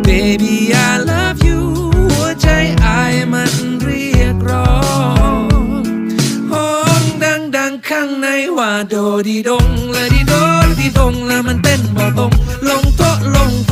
Baby I love you หัวใจอายมันเรียกร้องห้องดังข้างในว่าโดดีดงละดีโดดีดงละมันเต้นบ่ตรงลงโต๊ะลง